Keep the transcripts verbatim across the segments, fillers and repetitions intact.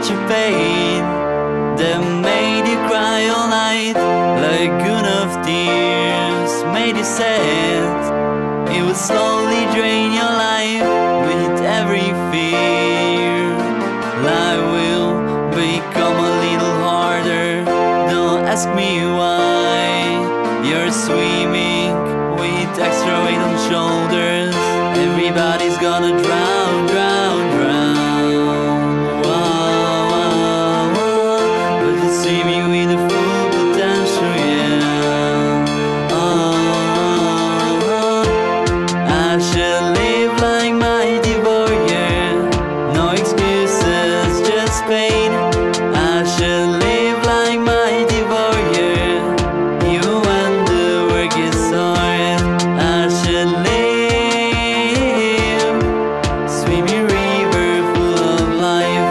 such a pain that made you cry all night. Lagoon of tears made you sad. It would slowly drain your life with every fear. Life will become a little harder. Don't ask me why. You're swimming with extra weight on shoulders. Everybody's gonna drown, drown, drown. Wow, wow, wow. But you're swimming with the full potential, yeah. Oh, oh, oh. I should live like mighty warrior. No excuses, just pain. I should live like mighty warrior. You and the work is hard. I should live swimming river full of life.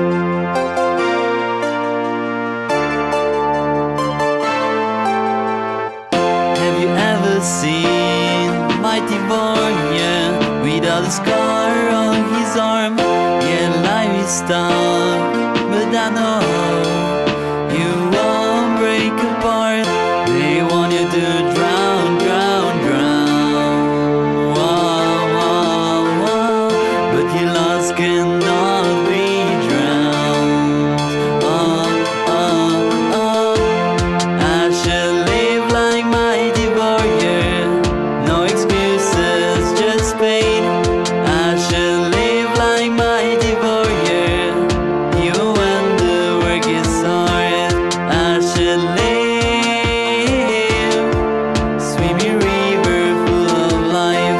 Have you ever seen mighty warrior without a scar on his arm? Yeah, life is tough, but I know you won't break apart. They want you to drown, drown, drown. Wow, wow, wow. But your loss cannot be drowned. Oh, oh, oh. I should live like mighty warrior. No excuses, just pain. I should live like mighty warrior. You and the work is hard. I should live swimming river full of life.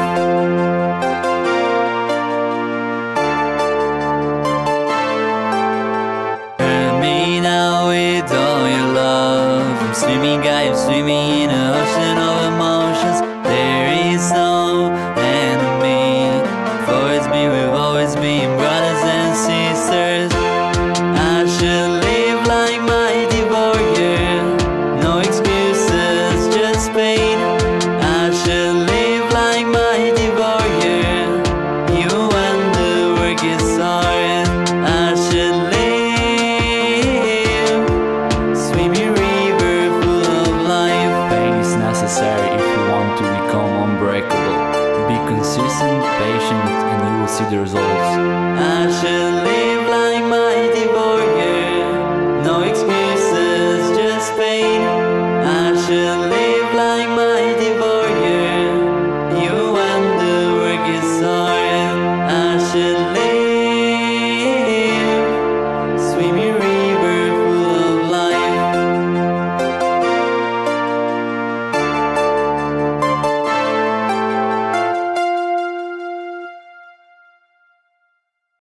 Hurt me now with all your love. I'm swimming, guy, I'm swimming in an ocean of emotions. There is no enemy. For it's me, we've always been brothers and sisters. I should live like mighty warrior. No excuses, just pain. I should live like mighty warrior. You and the work is hard. I should live swimming river full of life. Pain is necessary if you want to become unbreakable. Be consistent, patient, and you will see the results. I should live